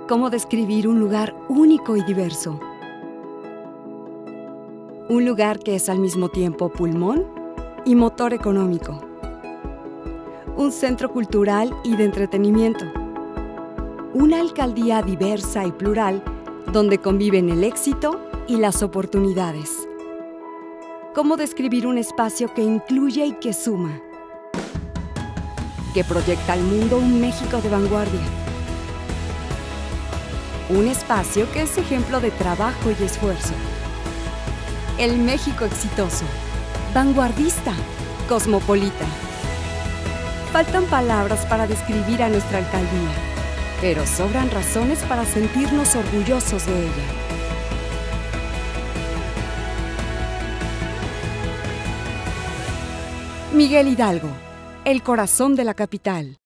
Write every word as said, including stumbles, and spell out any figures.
¿Cómo describir un lugar único y diverso? Un lugar que es al mismo tiempo pulmón y motor económico. Un centro cultural y de entretenimiento. Una alcaldía diversa y plural donde conviven el éxito y las oportunidades. ¿Cómo describir un espacio que incluye y que suma? Que proyecta al mundo un México de vanguardia. Un espacio que es ejemplo de trabajo y esfuerzo. El México exitoso, vanguardista, cosmopolita. Faltan palabras para describir a nuestra alcaldía, pero sobran razones para sentirnos orgullosos de ella. Miguel Hidalgo, el corazón de la capital.